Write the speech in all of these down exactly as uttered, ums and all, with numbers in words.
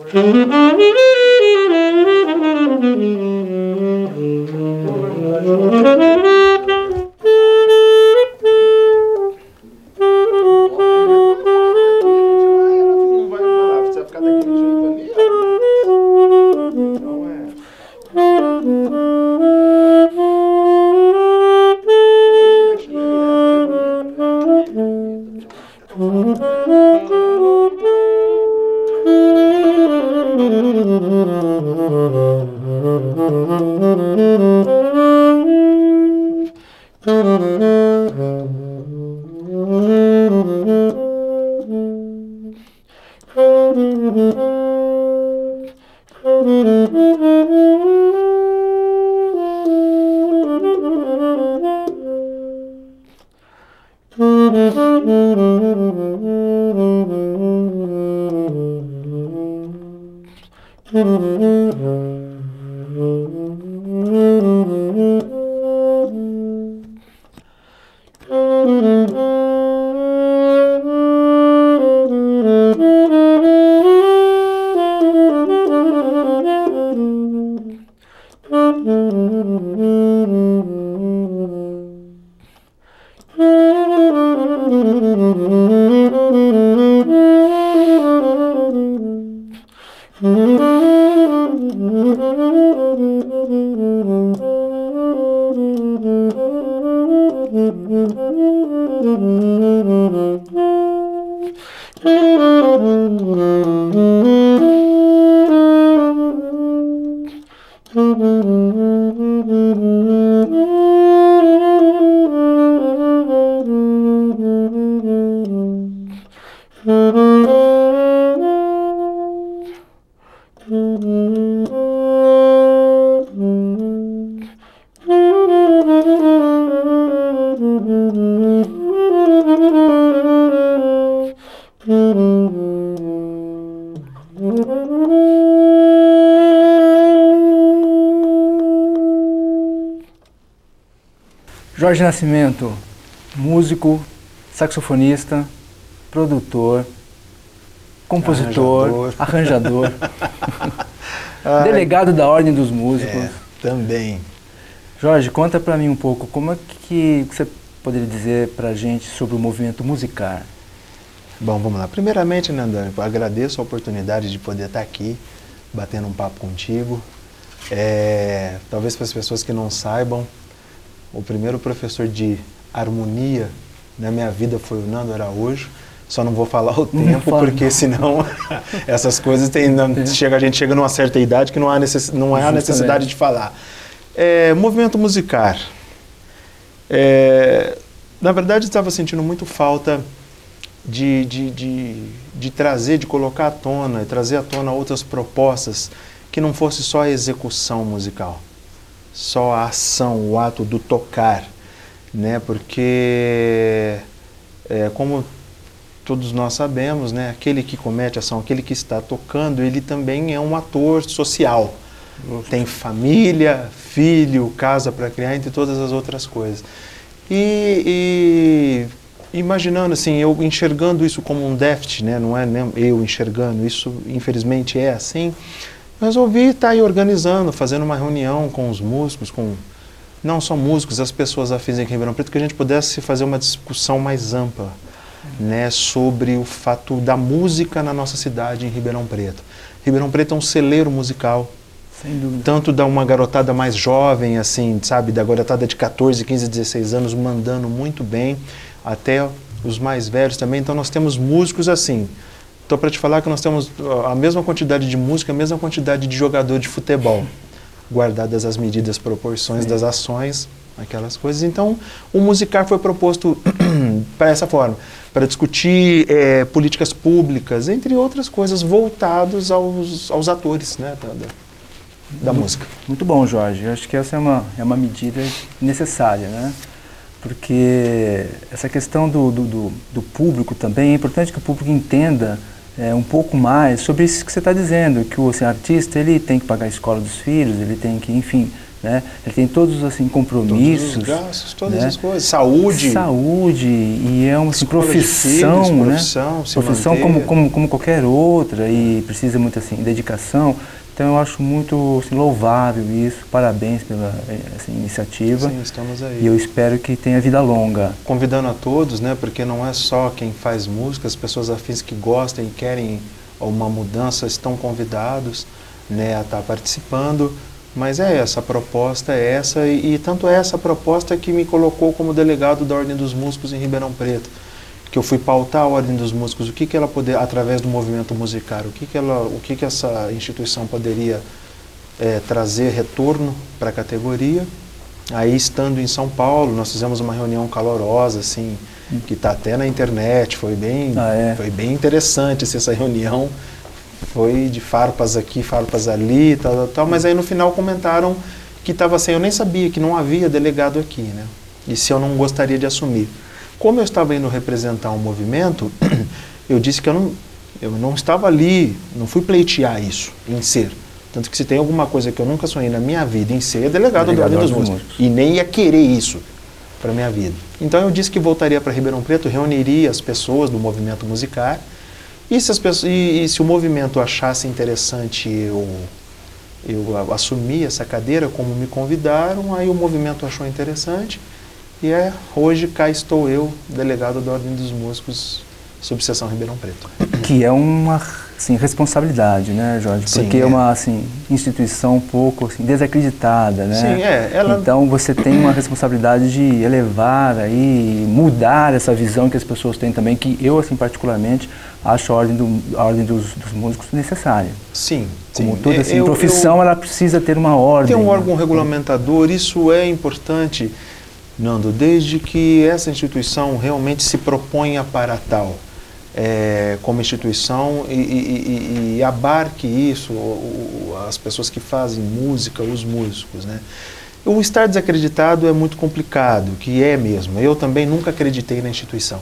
Jorge Nascimento, músico, saxofonista, produtor, compositor, arranjador, arranjador delegado da Ordem dos Músicos. É, também. Jorge, conta para mim um pouco, como é que você poderia dizer para a gente sobre o movimento Musicar? Bom, vamos lá. Primeiramente, né, André, eu agradeço a oportunidade de poder estar aqui, batendo um papo contigo. É, talvez para as pessoas que não saibam, o primeiro professor de harmonia na minha vida foi o Nando Araújo. Só não vou falar o tempo, porque senão essas coisas tem, não, chega, a gente chega numa certa idade que não há, necess, não há necessidade de falar. É, movimento Musicar. É, na verdade, estava sentindo muito falta de, de, de, de trazer, de colocar à tona, trazer à tona outras propostas que não fosse só a execução musical. Só a ação, o ato do tocar, né? Porque, é, como todos nós sabemos, né? Aquele que comete a ação, aquele que está tocando, ele também é um ator social. Nossa. Tem família, filho, casa para criar, entre todas as outras coisas. E, e imaginando assim, eu enxergando isso como um déficit, né? Não é nem eu enxergando, isso infelizmente é assim. Resolvi estar aí organizando, fazendo uma reunião com os músicos, com não só músicos, as pessoas afins aqui em Ribeirão Preto, que a gente pudesse fazer uma discussão mais ampla, né, sobre o fato da música na nossa cidade, em Ribeirão Preto. Ribeirão Preto é um celeiro musical, sem dúvida, tanto da uma garotada mais jovem, assim, sabe, da garotada de quatorze, quinze, dezesseis anos, mandando muito bem, até os mais velhos também. Então nós temos músicos assim. Estou para te falar que nós temos a mesma quantidade de música, a mesma quantidade de jogador de futebol, guardadas as medidas, proporções Sim. das ações, aquelas coisas. Então, o Musicar foi proposto para essa forma, para discutir é, políticas públicas, entre outras coisas, voltados aos, aos atores, né, da, da, da muito, música. Muito bom, Jorge. Eu acho que essa é uma, é uma medida necessária, né? Porque essa questão do, do, do, do público também, é importante que o público entenda É, um pouco mais sobre isso que você está dizendo, que o assim, artista ele tem que pagar a escola dos filhos, ele tem que, enfim, né? Ele tem todos assim compromissos, todos os gastos, todas né? as coisas, saúde, saúde e é uma assim, filhos, profissão, profissão, né? se Profissão manter. como, como como qualquer outra e precisa muito assim dedicação. Então eu acho muito assim, louvável isso. Parabéns pela assim, iniciativa. Sim, estamos aí. E eu espero que tenha vida longa. Convidando a todos, né? Porque não é só quem faz música, as pessoas afins que gostam e querem uma mudança estão convidados, né, a estar participando. Mas é essa, a proposta é essa, e, e tanto é essa proposta que me colocou como delegado da Ordem dos Músicos em Ribeirão Preto, que eu fui pautar a Ordem dos Músicos, o que que ela poderia, através do movimento musical, o que que ela, o que que essa instituição poderia é, trazer retorno para a categoria. Aí, estando em São Paulo, nós fizemos uma reunião calorosa, assim, que está até na internet, foi bem, ah, é? foi bem interessante assim, essa reunião. Foi de farpas aqui, farpas ali, tal, tal, tal, mas aí no final comentaram que estava sem, eu nem sabia que não havia delegado aqui, né? E se eu não gostaria de assumir. Como eu estava indo representar um movimento, eu disse que eu não, eu não estava ali, não fui pleitear isso, em ser. Tanto que se tem alguma coisa que eu nunca sonhei na minha vida em ser, é delegado, delegado da Ordem dos Músicos. E nem ia querer isso para a minha vida. Então eu disse que voltaria para Ribeirão Preto, reuniria as pessoas do movimento musical. E se, as pessoas, e, e se o movimento achasse interessante eu, eu assumir essa cadeira, como me convidaram, aí o movimento achou interessante, e é, hoje cá estou eu, delegado da Ordem dos Músicos, subseção Ribeirão Preto. Que é uma assim, responsabilidade, né, Jorge? Porque Sim, é. é uma assim, instituição um pouco assim, desacreditada, né? Sim, é. Ela... Então você tem uma responsabilidade de elevar aí, mudar essa visão que as pessoas têm também, que eu, assim, particularmente, acho a Ordem, do, a ordem dos, dos Músicos necessária. Sim, Como sim. toda assim, eu, profissão, eu... ela precisa ter uma ordem. Tem um órgão né? regulamentador, isso é importante, Nando, desde que essa instituição realmente se proponha para tal. É, como instituição e, e, e, e abarque isso, o, o, as pessoas que fazem música, os músicos, né? O estar desacreditado é muito complicado, que é mesmo. Eu também nunca acreditei na instituição.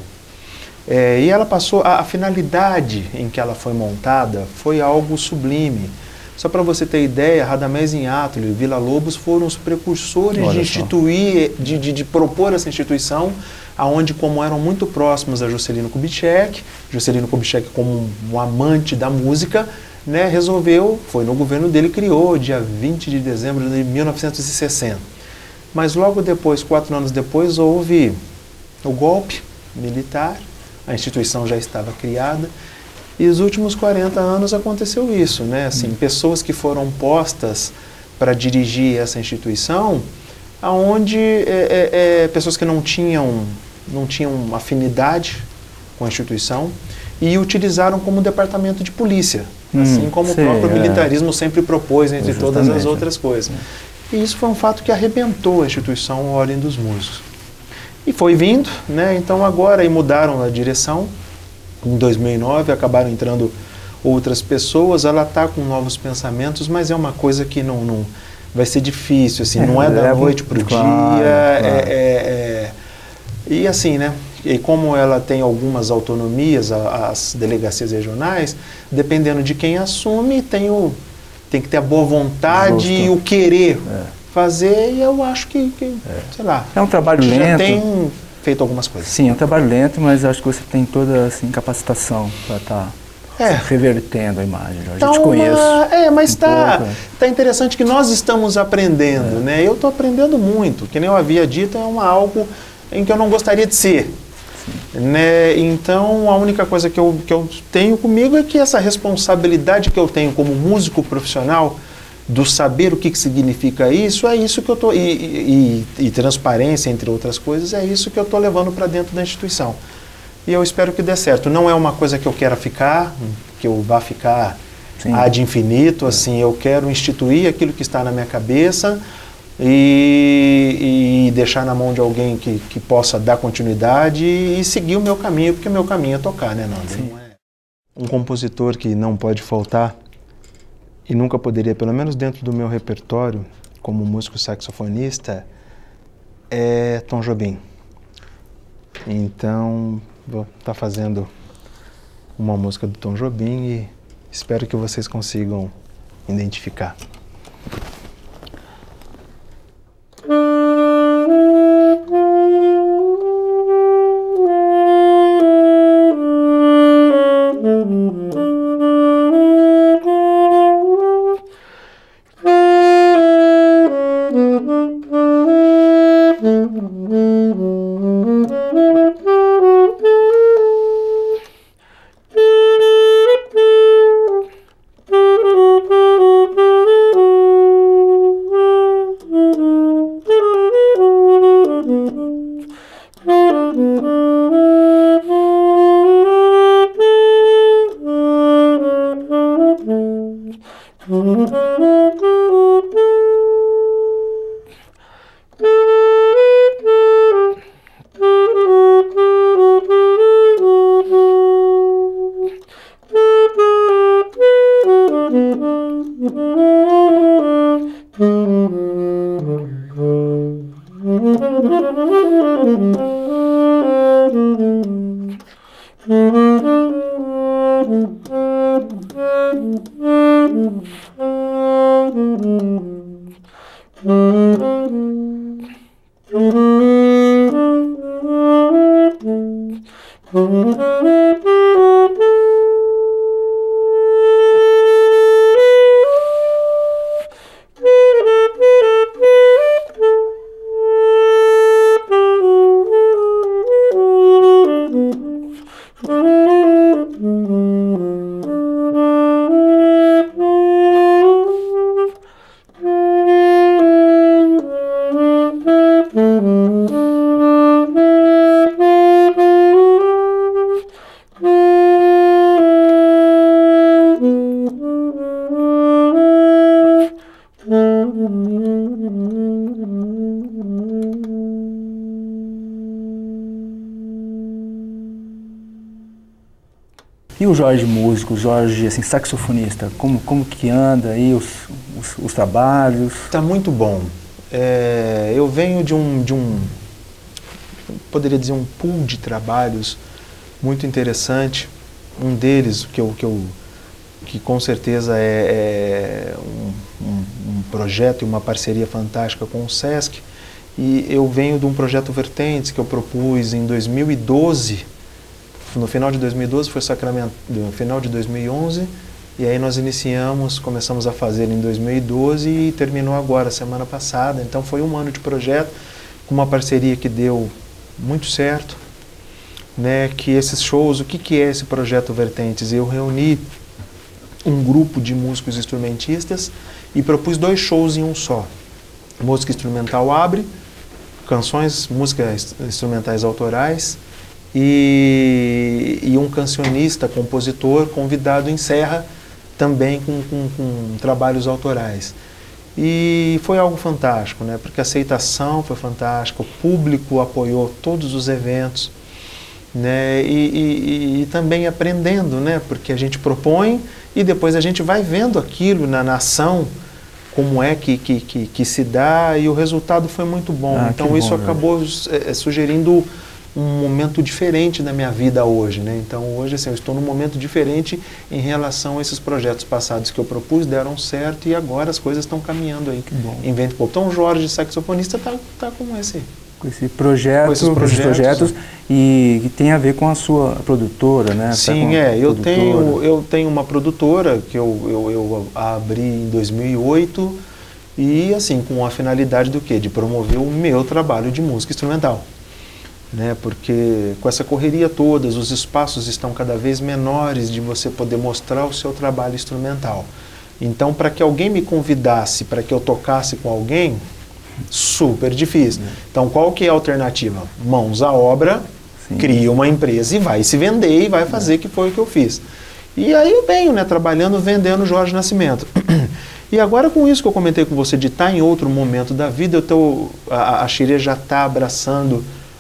É, e ela passou, a, a finalidade em que ela foi montada foi algo sublime. Só para você ter ideia, Radamés Inátuli e Villa Lobos foram os precursores Olha de instituir, de, de, de propor essa instituição, aonde, como eram muito próximos a Juscelino Kubitschek, Juscelino Kubitschek como um, um amante da música, né, resolveu, foi no governo dele, criou, dia vinte de dezembro de mil novecentos e sessenta. Mas logo depois, quatro anos depois, houve o golpe militar, a instituição já estava criada, e os últimos quarenta anos aconteceu isso, né? Assim, hum. pessoas que foram postas para dirigir essa instituição, aonde é, é, é, pessoas que não tinham, não tinham afinidade com a instituição e utilizaram como departamento de polícia, hum, assim como sim, o próprio é. militarismo sempre propôs, entre Exatamente. todas as outras coisas. E isso foi um fato que arrebentou a instituição a Ordem dos Músicos. E foi vindo, né? Então agora aí mudaram a direção. Em dois mil e nove acabaram entrando outras pessoas, ela está com novos pensamentos, mas é uma coisa que não, não vai ser difícil, assim, é, não é da noite para o claro, dia, claro. É, é, é, e assim, né, e como ela tem algumas autonomias, as delegacias regionais, dependendo de quem assume, tem, o, tem que ter a boa vontade Justo. e o querer é. fazer, e eu acho que, que é. sei lá, é um trabalho lento. Já tem feito algumas coisas. Sim, é um trabalho lento, mas acho que você tem toda assim, capacitação para estar tá é. revertendo a imagem. Eu então, já te conheço. É, mas está um tá interessante que nós estamos aprendendo, é. né? Eu estou aprendendo muito, que nem eu havia dito, é uma, algo em que eu não gostaria de ser. Né? Então, a única coisa que eu, que eu tenho comigo é que essa responsabilidade que eu tenho como músico profissional, do saber o que, que significa isso, é isso que eu estou, e, e, e transparência, entre outras coisas, é isso que eu estou levando para dentro da instituição. E eu espero que dê certo. Não é uma coisa que eu quero ficar, que eu vá ficar Sim. ad infinito, assim, eu quero instituir aquilo que está na minha cabeça e, e deixar na mão de alguém que, que possa dar continuidade e seguir o meu caminho, porque o meu caminho é tocar, né, Nando? Não é um compositor que não pode faltar e nunca poderia, pelo menos dentro do meu repertório, como músico saxofonista, é Tom Jobim. Então, vou estar fazendo uma música do Tom Jobim e espero que vocês consigam identificar. E o Jorge músico, o Jorge assim, saxofonista, como, como que anda aí os, os, os trabalhos? Tá muito bom. É, eu venho de um, de um, poderia dizer, um pool de trabalhos muito interessante. Um deles, que, eu, que, eu, que com certeza é, é um, um, um projeto e uma parceria fantástica com o Sesc. E eu venho de um projeto Vertentes que eu propus em dois mil e doze. No final de dois mil e doze foi Sacramento, no final de dois mil e onze, e aí nós iniciamos, começamos a fazer em dois mil e doze e terminou agora, semana passada. Então foi um ano de projeto, com uma parceria que deu muito certo, né? Que esses shows, o que, que é esse projeto Vertentes? Eu reuni um grupo de músicos instrumentistas e propus dois shows em um só. Música instrumental abre, canções, músicas instrumentais autorais, E, e um cancionista, compositor, convidado encerra também com, com, com trabalhos autorais. E foi algo fantástico, né? Porque a aceitação foi fantástica, o público apoiou todos os eventos, né? E, e, e também aprendendo, né? Porque a gente propõe e depois a gente vai vendo aquilo na, na ação, como é que, que, que, que se dá, e o resultado foi muito bom. Ah, então bom, isso né? acabou é, sugerindo um momento diferente da minha vida hoje, né? Então hoje assim, eu estou num momento diferente em relação a esses projetos passados que eu propus, deram certo e agora as coisas estão caminhando aí. Que bom. Em Vento Pop. Então o Jorge, saxofonista, está tá com esse... Com esse projeto, com esses projetos, esses projetos e que tem a ver com a sua produtora, né? Sim, tá é. Eu produtora. tenho, eu tenho uma produtora que eu, eu, eu abri em dois mil e oito e assim, com a finalidade do quê? De promover o meu trabalho de música instrumental. Né, porque com essa correria toda, os espaços estão cada vez menores de você poder mostrar o seu trabalho instrumental. Então, para que alguém me convidasse, para que eu tocasse com alguém, super difícil. Então, qual que é a alternativa? Mãos à obra, Sim. cria uma empresa e vai se vender e vai fazer, é. que foi o que eu fiz. E aí eu venho, né, trabalhando, vendendo Jorge Nascimento. E agora com isso que eu comentei com você, de estar em outro momento da vida, eu tô, a, a Xirê já está abraçando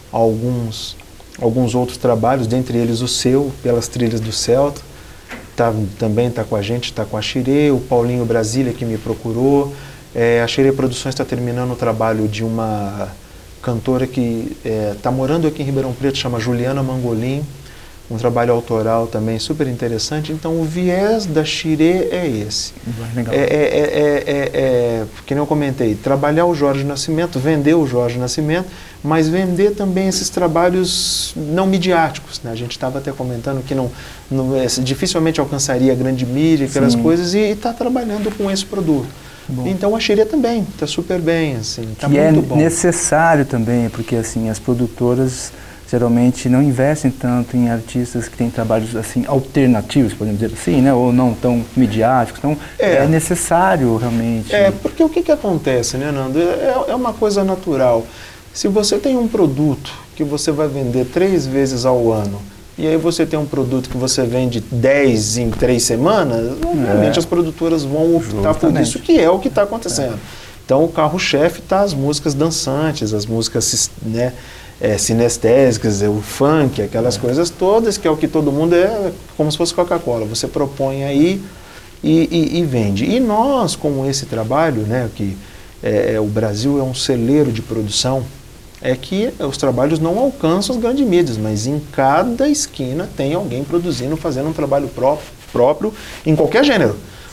alguns, alguns outros trabalhos, dentre eles o seu, Pelas Trilhas do Celta, tá, também está com a gente, está com a Xirê, o Paulinho Brasília que me procurou, é, a Xirê Produções está terminando o trabalho de uma cantora que está é, morando aqui em Ribeirão Preto, chama Juliana Mangolin, um trabalho autoral também super interessante. Então o viés da Xirê é esse. Legal. É, é, é, é, é, que nem eu comentei, trabalhar o Jorge Nascimento, vender o Jorge Nascimento, mas vender também esses trabalhos não midiáticos, né? A gente estava até comentando que não, não é, dificilmente alcançaria a grande mídia, aquelas Sim. coisas, e está trabalhando com esse produto. Bom. Então a Xirê também está super bem, assim, tá que muito é bom. necessário também, porque assim as produtoras geralmente não investem tanto em artistas que têm trabalhos assim alternativos, podemos dizer assim, né, ou não tão midiáticos. Então é, é necessário realmente. É, porque o que que acontece, né, Nando? É, é uma coisa natural. Se você tem um produto que você vai vender três vezes ao ano, e aí você tem um produto que você vende dez em três semanas, obviamente é. as produtoras vão optar Justamente. por isso, que é o que está acontecendo. É. Então o carro-chefe está as músicas dançantes, as músicas, né, é, sinestésicas, é, o funk, aquelas é. coisas todas, que é o que todo mundo é, como se fosse Coca-Cola. Você propõe aí e, e, e vende. E nós, com esse trabalho, né, que é, o Brasil é um celeiro de produção, é que os trabalhos não alcançam as grandes mídias, mas em cada esquina tem alguém produzindo, fazendo um trabalho próprio, próprio em qualquer gênero.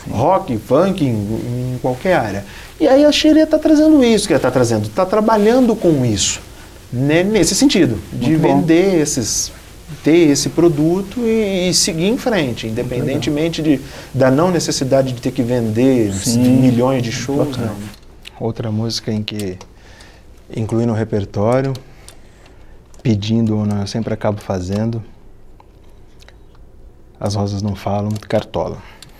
rock, funk, em, em qualquer área. E aí a Xerê está trazendo isso, que ela está trazendo, está trabalhando com isso, né, nesse sentido, de Muito vender esses, ter esse produto e, e seguir em frente, independentemente de, da não necessidade de ter que vender Sim. milhões de shows. Não. Outra música em que incluí no repertório, pedindo ou não, eu sempre acabo fazendo, As Rosas Não Falam, Cartola.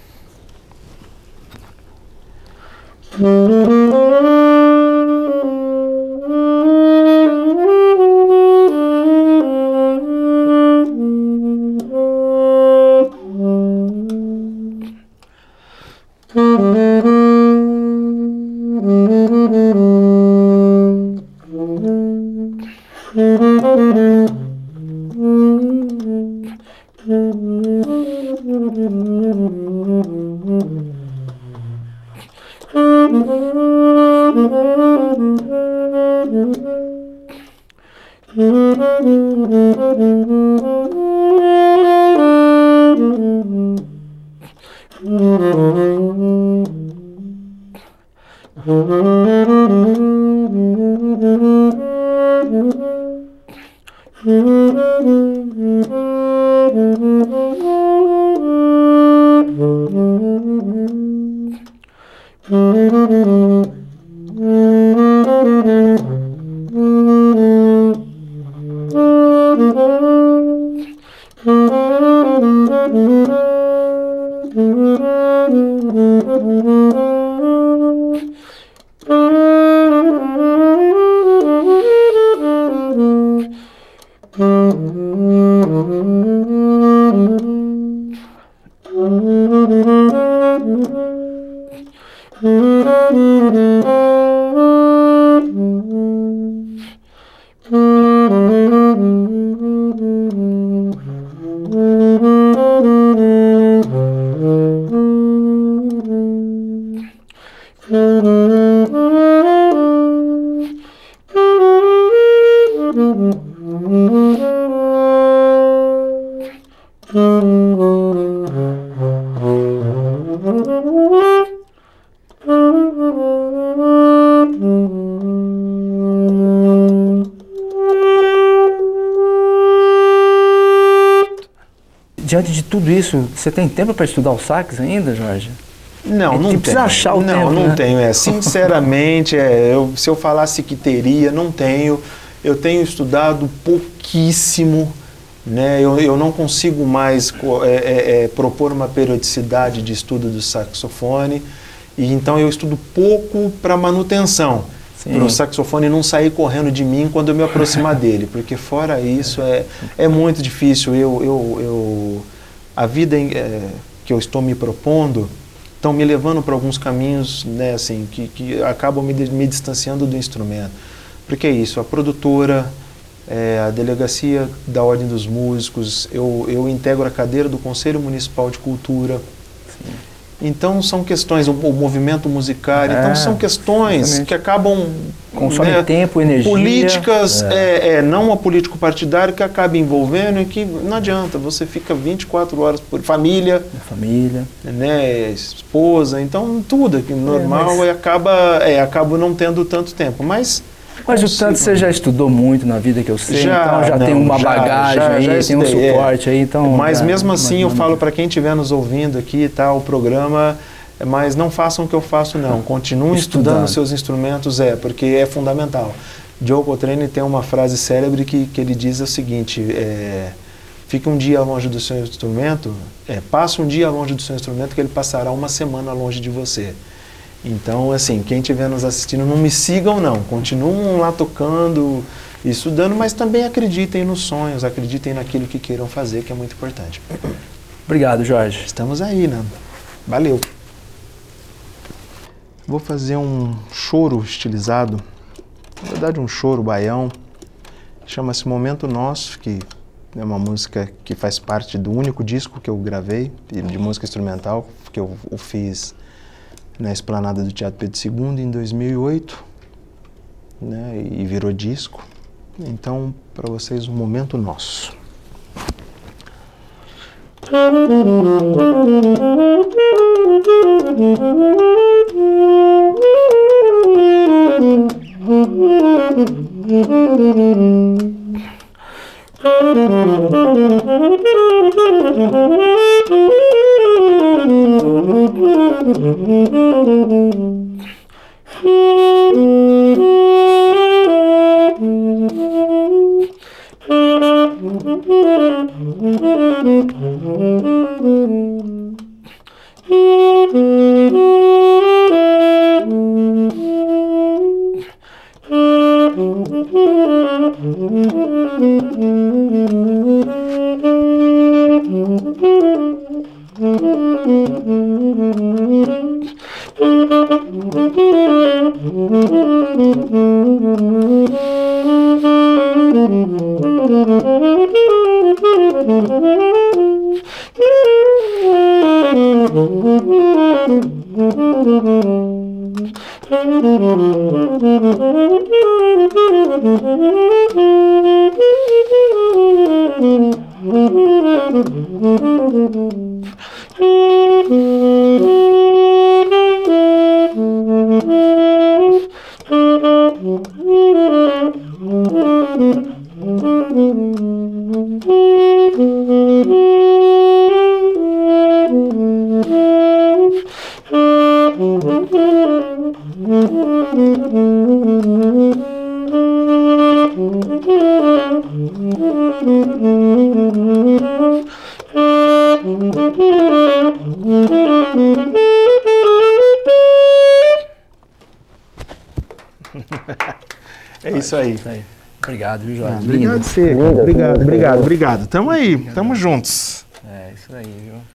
Diante de tudo isso, você tem tempo para estudar o sax ainda, Jorge? Não, não tenho. Precisa achar o não, tempo, não né? tenho. É, sinceramente, é, eu, se eu falasse que teria, não tenho. Eu tenho estudado pouquíssimo, né? Eu, eu não consigo mais é, é, é, propor uma periodicidade de estudo do saxofone, e então eu estudo pouco para manutenção, para o saxofone não sair correndo de mim quando eu me aproximar dele, porque fora isso é, é muito difícil. Eu, eu, eu, a vida é, que eu estou me propondo estão me levando para alguns caminhos, né, assim, que, que acabam me, me distanciando do instrumento. Porque é isso, a produtora, é, a delegacia da Ordem dos Músicos, eu, eu integro a cadeira do Conselho Municipal de Cultura. Sim. Então são questões, o, o movimento musical, é, então são questões exatamente. Que acabam... Consome né, tempo, energia. Políticas, é. É, é, não a político partidário que acaba envolvendo e que não adianta, você fica vinte e quatro horas por família, família, né, esposa, então tudo que normal é, mas... e acaba, é, acabo não tendo tanto tempo, mas... Mas o tanto você já estudou muito na vida que eu sei, já, então já não, tem uma já, bagagem já, aí, já tem um suporte é. aí, então... Mas já, mesmo assim eu mas, falo para quem estiver nos ouvindo aqui, tá, o programa, mas não façam o que eu faço não, continuem estudando, estudando seus instrumentos, é, porque é fundamental. Joe Coltrane tem uma frase célebre que, que ele diz o seguinte, é, fique um dia longe do seu instrumento, é, passa um dia longe do seu instrumento que ele passará uma semana longe de você. Então, assim, quem estiver nos assistindo, não me sigam não, continuem lá tocando, estudando, mas também acreditem nos sonhos, acreditem naquilo que queiram fazer, que é muito importante. Obrigado, Jorge. Estamos aí, né? Valeu. Vou fazer um choro estilizado, na verdade um choro baião, chama-se Momento Nosso, que é uma música que faz parte do único disco que eu gravei, de música instrumental, que eu o fiz na Esplanada do Teatro Pedro segundo em dois mil e oito, né, e virou disco. Então, para vocês, um Momento Nosso. Thank you. É isso aí. Isso aí. Obrigado, viu, Jorge? Ah, obrigado, Seca. Obrigado, obrigado, obrigado. Tamo aí, tamo juntos. É, isso aí, viu?